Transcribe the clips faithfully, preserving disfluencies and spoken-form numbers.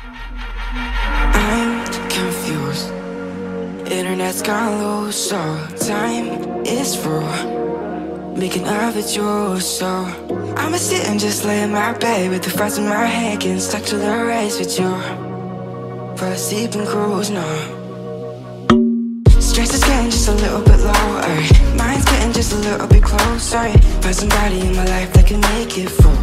I'm confused. Internet's gone low, so time is through. Making of it yours, so I'ma sit and just lay in my bed with the thoughts in my head, getting stuck to the race with you. For a sleeping cruise, no. Stress is getting just a little bit lower. Mind's getting just a little bit closer. Find somebody in my life that can make it through.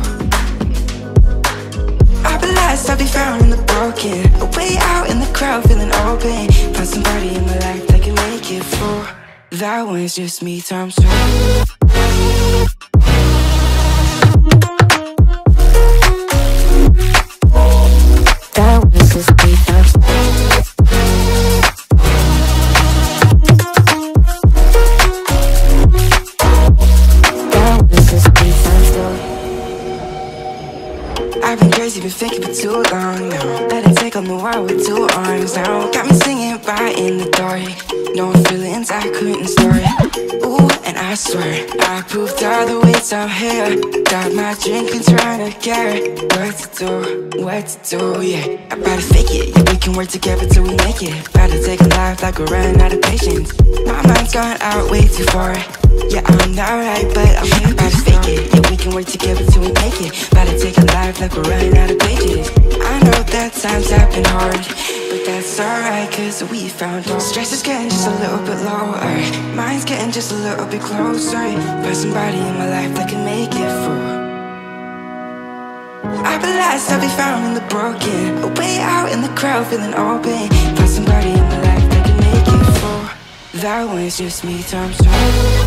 I'll be lost, I'll be found in the broken. Way out in the crowd, feeling open. Find somebody in my life that can make it through. That one's just me times two. That one's just me times two. I've been crazy, been thinking for too long now. Let it take on the world with two arms now. Got me singing right in the dark. No feelings I couldn't store. Ooh, and I swear I proved all the ways I'm here. Got my drink and trying to get what to do, what to do, yeah. I better fake it, yeah, we can work together till we make it. Better take a life like we're running out of patience. My mind's gone out way too far. Yeah, I'm not right, but I'm here to fake it. Yeah, we can work together till we make it. Better take a life like we're running out of pages. I know that times have been hard, but that's alright, cause we found hope. Stress is getting just a little bit lower. Mind's getting just a little bit closer. Find somebody in my life that can make it through. I'll be lost, I'll be found in the broken. Way out in the crowd, feeling open. Find somebody in my life that can make it through. That one's just me times two.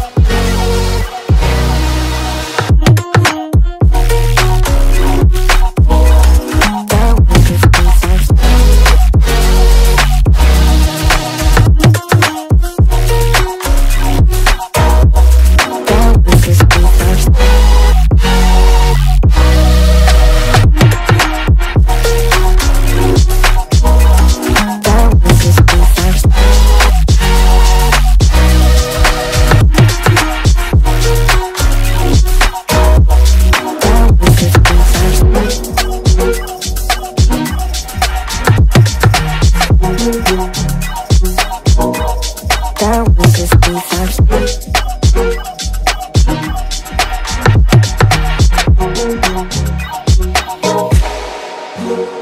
That was just me first.